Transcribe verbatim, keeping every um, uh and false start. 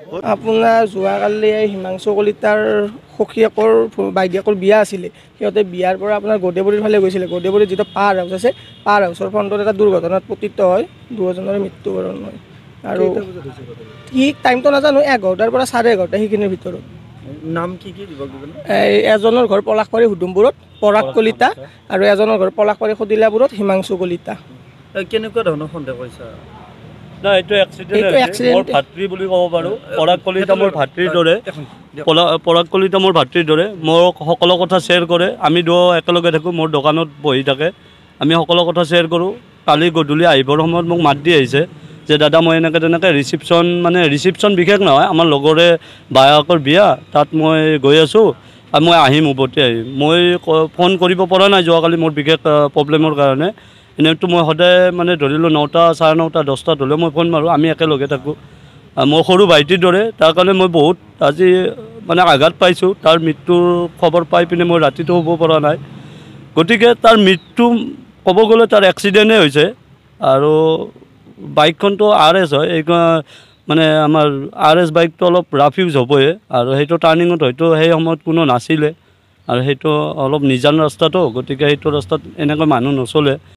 আপোনাৰ যোৱাকালি হিমাংশু কলিতাৰ সখীয়েকৰ বাইদেউকৰ বিয়া আছিলে সিহঁতে বিয়াৰ পৰা আপোনাৰ গোদেবৰীৰ ফালে গৈছিলে গোদেবৰীত যিটো পাৰ হাউচ আছে পাৰ হাউচৰ ফ্ৰণ্টত এটা দুৰ্ঘটনাত পতিত হয় দুজনৰে মৃত্যুবৰণ হয় আৰু ঠিক টাইমটো নাজানো এঘাৰটাৰ পৰা চাৰে এঘাৰটা সেইখিনিৰ ভিতৰত নাম কি কি এজনৰ ঘৰ পলাশবাৰী হুদুমপুৰত পৰাগ কলিতা আৰু এজনৰ ঘৰ পলাশবাৰী সদিলাপুৰত হিমাংশু কলিতা কেনেকুৱা ধৰণৰ সন্দেহ কৰিছা না এইটো এক্সিডেণ্ট মোৰ ভাতৃ বুলি ক'ব পাৰোঁ পৰাগ কলিতা মোৰ ভাতৃৰ দৰে পৰাগ কলিতা মোৰ ভাতৃৰ দৰে মোৰ সকলো কথা শ্বেয়াৰ কৰে আমি দুয়ো একেলগে থাকোঁ মোৰ দোকানত বহি থাকে আমি সকলো কথা শ্বেয়াৰ কৰোঁ কালি গধূলি আহিবৰ সময়ত মোক মাত দি আহিছে যে দাদা মই এনেকৈ তেনেকৈ ৰিচিপশ্যন মানে ৰিচিপশ্যন বিশেষ নহয় আমাৰ লগৰে বায়েকৰ বিয়া তাত মই গৈ আছোঁ আৰু মই আহিম উভতি আহিম মই ফোন কৰিব পৰা নাই যোৱাকালি মোৰ বিশেষ প্ৰব্লেমৰ কাৰণে এনেইতো মই সদায় মানে ধৰিলোঁ নটা চাৰে নটা দহটাত হ'লেও মই ফোন মাৰোঁ আমি একেলগে থাকোঁ মোৰ সৰু ভাইটিৰ দৰে তাৰ কাৰণে মই বহুত আজি মানে আঘাত পাইছোঁ তাৰ মৃত্যুৰ খবৰ পাই পিনে মই ৰাতিটো শুব পৰা নাই গতিকে তাৰ মৃত্যু ক'ব গ'লে তাৰ এক্সিডেণ্টেই হৈছে আৰু বাইকখনটো আৰ এছ হয় এই মানে আমাৰ আৰ এছ বাইকটো অলপ ৰাফ ইউজ হ'বই আৰু সেইটো টাৰ্ণিঙত হয়তো সেই সময়ত কোনো নাছিলে আৰু সেইটো অলপ নিজান ৰাস্তাটো গতিকে সেইটো ৰাস্তাত এনেকৈ মানুহ নচলে